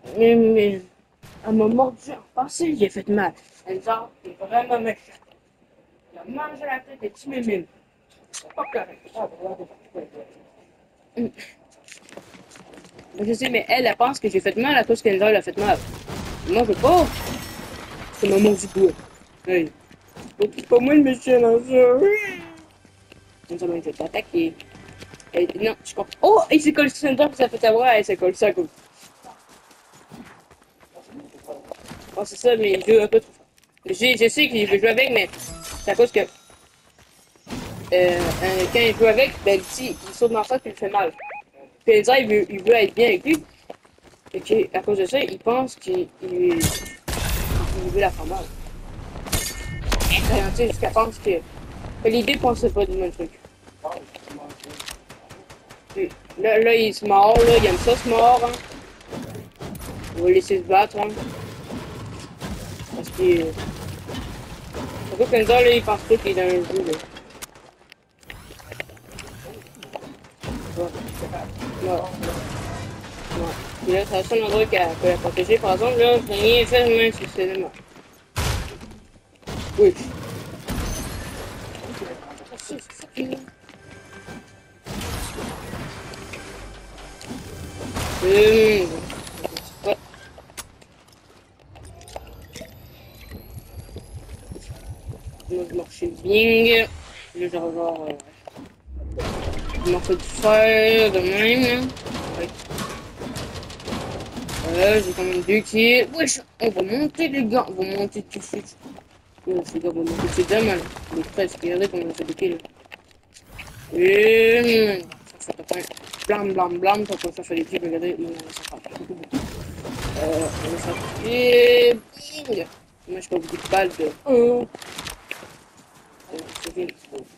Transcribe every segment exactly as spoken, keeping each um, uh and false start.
Mais, mais, elle m'a mordu en passé, j'ai fait mal. Elle genre, t'es vraiment méchant. Il a mangé la tête des petits mémines. C'est pas correct. Ah, voilà, hum. Je sais, mais elle, elle pense que j'ai fait mal à cause qu'Enza l'a fait mal. Moi, je veux pas. C'est maman du doigt. Hey. C'est pas moi le méchant dans ça. Enza m'a fait attaquer. Et, non, je comprends. Oh, il s'est collé sur Sandra, puis ça fait savoir, elle s'est collé ça à cause. Oh, c'est ça, mais il joue un peu trop fort. Je, je sais qu'il veut jouer avec, mais c'est à cause que euh, euh, quand il joue avec, ben, si, il saute dans ça, puis il fait mal. Puis Elsa, il veut, il veut être bien avec lui. Et que, à cause de ça, il pense qu'il il, il veut la faire mal. Ben, tu sais, jusqu'à pense que, que l'idée pensait pas du même truc. Puis, là, là, il se mord, là, il aime ça se mord, hein. On va le laisser se battre, hein. Parce que, surtout qu'Enza, là, il pense pas qu'il est dans un jeu, là. Ouais. Ouais. Ouais. Puis là, c'est le seul endroit qu'elle peut la protéger. Par exemple, là, je n'ai rien fait, même si c'est le mort. Oui. Hum. Ouais. Moi, je marchais bien. Là, genre, genre, euh, je m'en fais du fer de même, là. Ouais. Euh, j'ai quand même deux kills. Wesh, on va monter, les gars. On va monter tout de suite. Oh, les gars, on va monter. C'est déjà mal. Les treize, regardez comment on fait des kills. Et... Ça fait pas blam, blam, blam. Quand ça fait des kills, regardez. Non, ça fait pas beaucoup, beaucoup. Euh, on va s'appuyer. Bing. Moi, je fais beaucoup de balles de... Oh. Euh, c'est bien.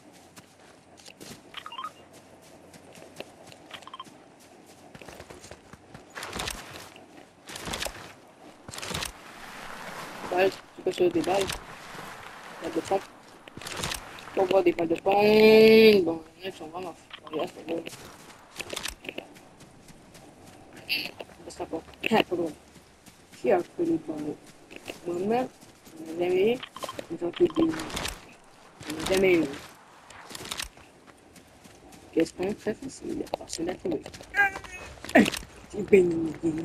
Balles, c'est quoi ça, des balles? Balles de pompe. On voit des balles de pompe. Bon, ils sont vraiment... Regarde, c'est bon. Ça va. Pas loin. Qui a connu pendant moi-même, mes amis, ils ont été des... Mes amis, question très facile, parce que la télé. C'est béni, béni.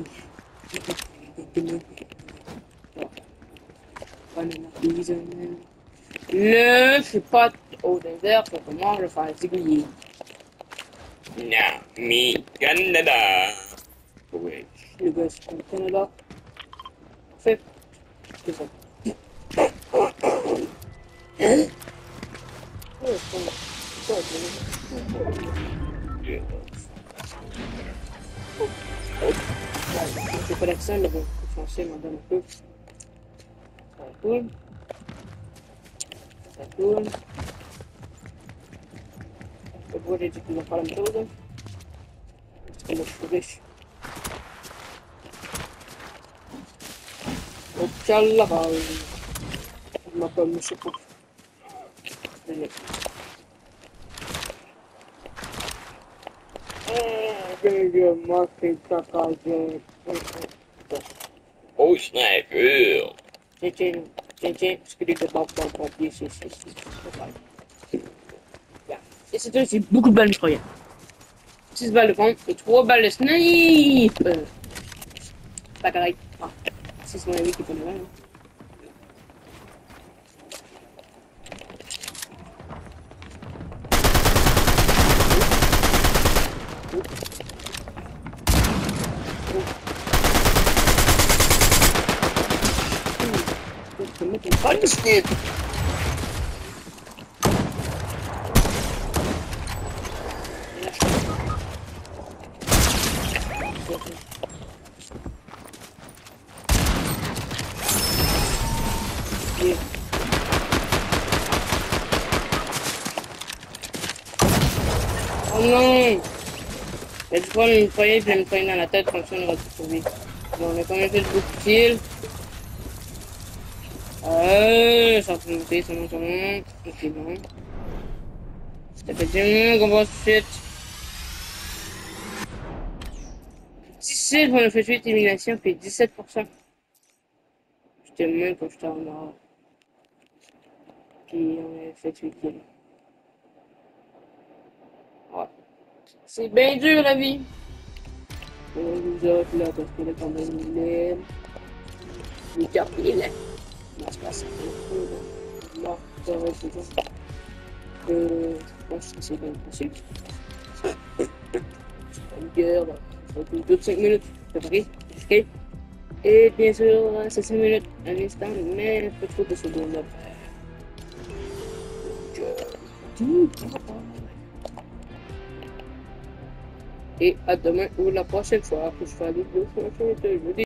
Le, je suis pas au désert, faut comment je le faire aiguiller. Non, mais Canada. Oui, le gars, c'est au Canada. Fait, c'est ça. Hein? Oh, c'est pas l'accent, mais bon, le français m'en donne un peu. Ça tourne. Ça tourne. Je vois, j'ai dit qu'ils vont faire la même chose. Parce que moi, je suis riche. Au Calabal. Je m'appelle Monsieur Pouf. Oh, sniper! Tiens, tiens, tiens, tiens, parce que les gars parlent pas en papier, c'est, c'est, c'est, c'est, et c'est aussi beaucoup de balles mitraillettes. six balles de pompe et trois balles de snipe! Euh, c'est pas correct. Ah, c'est mon ami qui fait le mal. Je vais mettre une balle de snipe! Oh non! Il y a du fois, une foyer, puis une foyer dans la tête, comme ça, on aura tout trouvé. Bon, on a quand même fait beaucoup de kills. Euh, ça va monter, ça monte, ça monte. Ok, bon. Ça fait du moins qu'on va suite. dix-sept, on a fait huit éliminations, puis dix-sept pour cent. J'étais même quand j'étais en or. Puis on a fait huit kills. Ouais. C'est bien dur la vie. On vous autres là, parce que là, quand même, les. Les cartes, il est là. Non, c'est pas ça. Non, ça va, c'est ça. Euh. Moi, je sais bien possible. Une guerre, là. Ça fait toutes cinq minutes. C'est vrai. Ok. Et bien sûr, c'est cinq minutes. Un instant, mais pas trop de secondes là. Et à demain ou la prochaine fois que je fais la vidéo. Je vous dis.